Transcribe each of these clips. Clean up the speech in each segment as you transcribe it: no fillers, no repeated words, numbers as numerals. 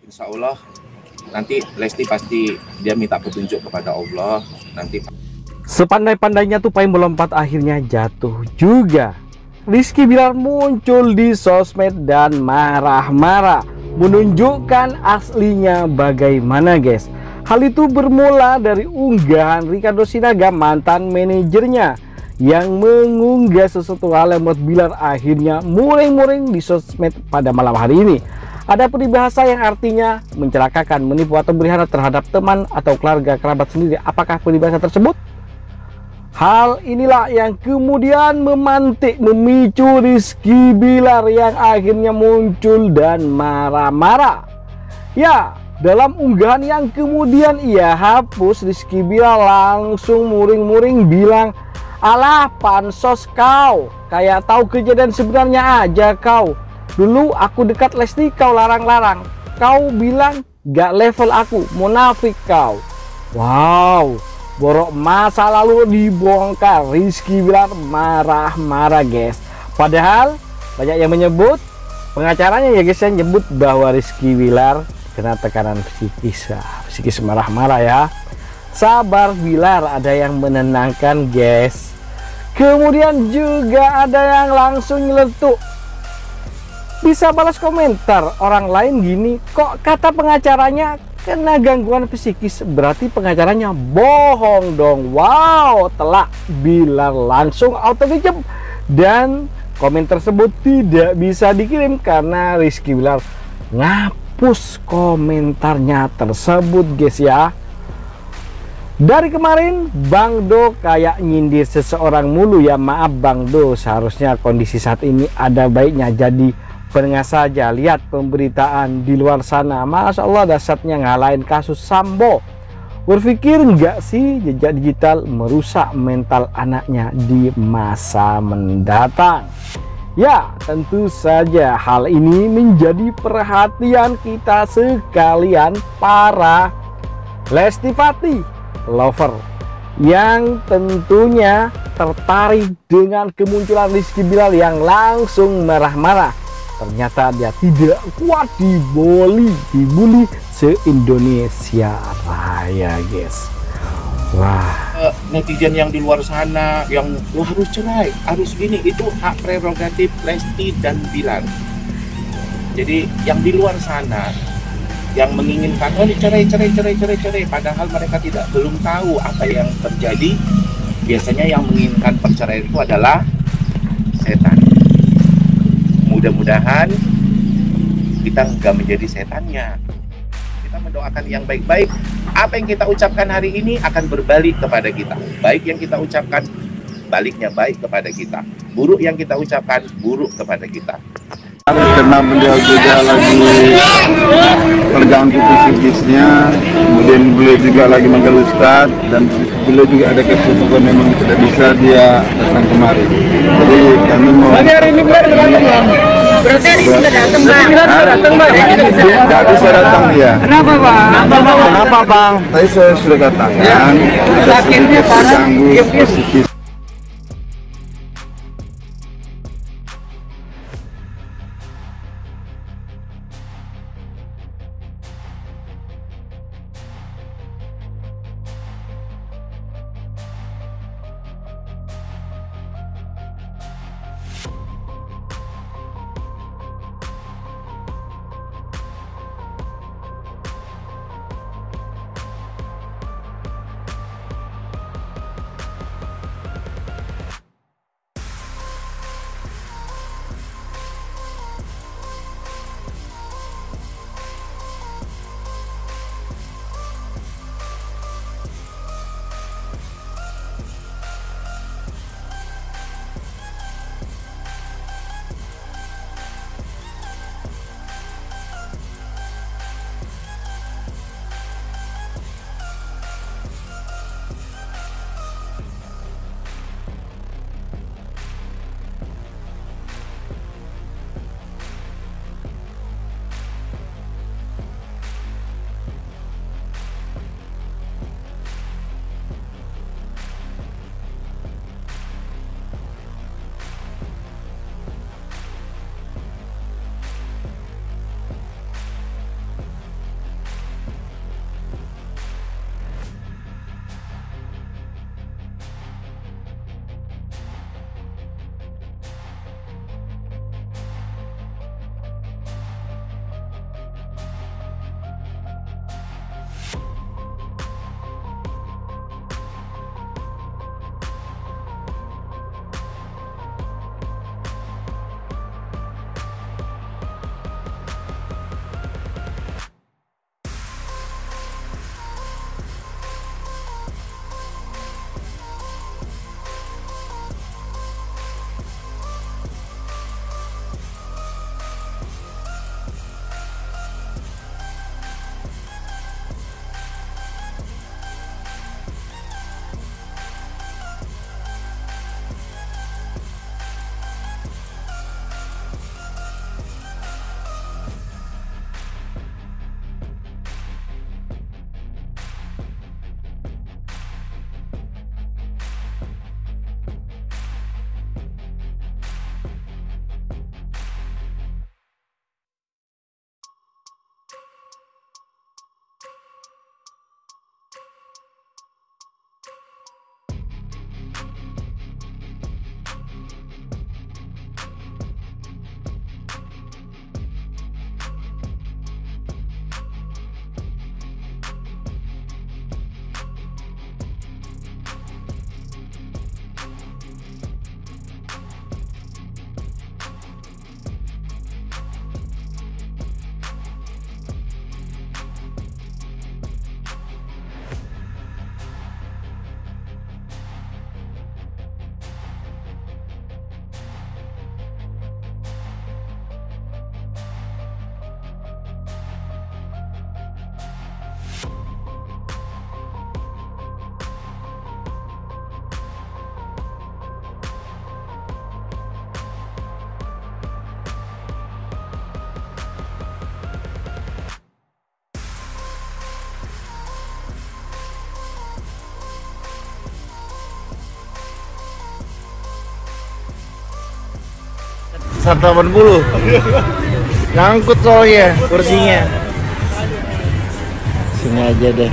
Insya Allah nanti Lesti pasti dia minta petunjuk kepada Allah nanti. Sepandai-pandainya tupai melompat akhirnya jatuh juga. Rizky Bilar muncul di sosmed dan marah-marah menunjukkan aslinya bagaimana guys. Hal itu bermula dari unggahan Ricardo Sinaga, mantan manajernya, yang mengunggah sesuatu hal yang membuat Bilar akhirnya muring-muring di sosmed pada malam hari ini. Ada peribahasa yang artinya mencelakakan, menipu atau berkhianat terhadap teman atau keluarga kerabat sendiri. Apakah peribahasa tersebut? Hal inilah yang kemudian memantik, memicu Rizky Bilar yang akhirnya muncul dan marah-marah. Ya, dalam unggahan yang kemudian ia hapus, Rizky Bilar langsung muring-muring bilang, "Alah pansos kau, kayak tahu kejadian sebenarnya aja kau. Dulu aku dekat Lesti kau larang-larang. Kau bilang gak level aku, munafik kau." Wow, borok masa lalu dibongkar. Rizky Bilar marah-marah guys. Padahal banyak yang menyebut, pengacaranya ya guys, yang nyebut bahwa Rizky Bilar kena tekanan psikis marah-marah ya. Sabar Bilar, ada yang menenangkan guys. Kemudian juga ada yang langsung nyeletuk. Bisa balas komentar orang lain gini, kok kata pengacaranya kena gangguan psikis, berarti pengacaranya bohong dong. Wow, telak. Bilar langsung auto reject dan komen tersebut tidak bisa dikirim karena Rizky Bilar ngapus komentarnya tersebut guys ya. Dari kemarin Bang Do kayak nyindir seseorang mulu ya. Maaf Bang Do, seharusnya kondisi saat ini ada baiknya jadi pendengar saja. Lihat pemberitaan di luar sana, Masya Allah dasarnya ngalahin kasus Sambo. Berpikir nggak sih jejak digital merusak mental anaknya di masa mendatang? Ya, tentu saja hal ini menjadi perhatian kita sekalian para Lestifati lover yang tentunya tertarik dengan kemunculan Rizky Bilar yang langsung marah-marah. Ternyata dia tidak kuat dibully se-Indonesia Raya guys. Wah, netizen yang di luar sana yang harus cerai, harus gini, itu hak prerogatif Lesti dan Bilar. Jadi yang di luar sana yang menginginkan cerai, padahal mereka belum tahu apa yang terjadi. Biasanya yang menginginkan perceraian itu adalah setan. Mudah-mudahan kita nggak menjadi setannya. Kita mendoakan yang baik-baik. Apa yang kita ucapkan hari ini akan berbalik kepada kita. Baik yang kita ucapkan, baliknya baik kepada kita. Buruk yang kita ucapkan, buruk kepada kita. Karena beliau juga lagi terganggu psikisnya, kemudian beliau juga lagi manggil Ustadz, dan beliau juga ada kesibukan memang tidak bisa dia datang kemari. Jadi kami mau hari ini berarti hari ini sudah datang Bang? Tidak bisa datang dia. Kenapa Bang? Kenapa Bang? Tadi saya sudah katakan sakitnya terganggu psikis. 180. Nyangkut soalnya kursinya. Sini aja deh.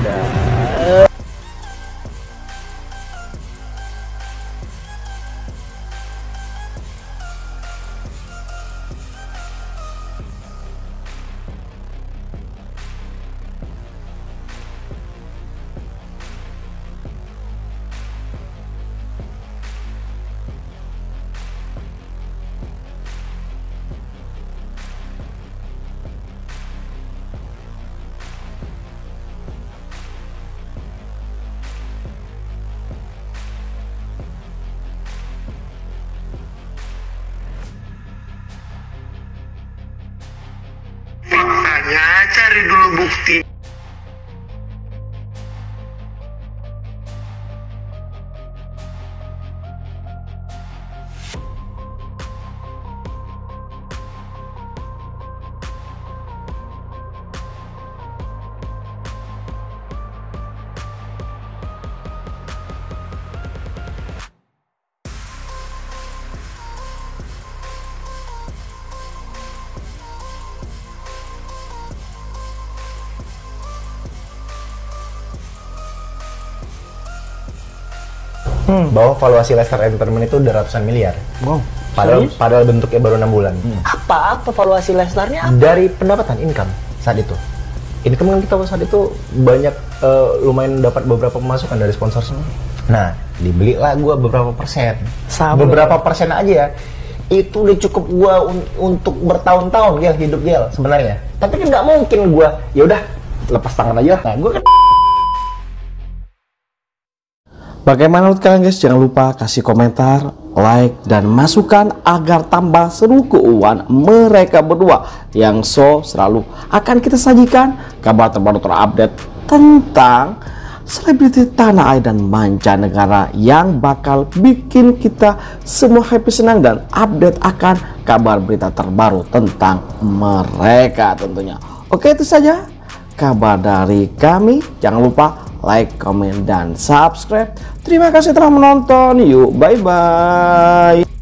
Makanya cari dulu bukti. Bahwa valuasi Lestar Entertainment itu udah ratusan miliar. Wow. Padahal bentuknya baru 6 bulan. Apa valuasi Lestarnya? Dari pendapatan income saat itu. Income kan kita saat itu banyak lumayan dapat beberapa pemasukan dari sponsor. Nah, dibelilah gua beberapa persen. Beberapa persen aja ya. Itu udah cukup gua untuk bertahun-tahun ya hidup Gel sebenarnya. Tapi kan nggak mungkin gua ya udah lepas tangan aja. Nah, gua kan Bagaimana menurut kalian guys? Jangan lupa kasih komentar, like, dan masukan agar tambah seru keuangan mereka berdua yang selalu akan kita sajikan kabar terbaru terupdate tentang selebriti tanah air dan mancanegara yang bakal bikin kita semua happy, senang, dan update akan kabar berita terbaru tentang mereka tentunya. Oke, itu saja kabar dari kami. Jangan lupa like, komen, dan subscribe. Terima kasih telah menonton. Yuk, bye-bye.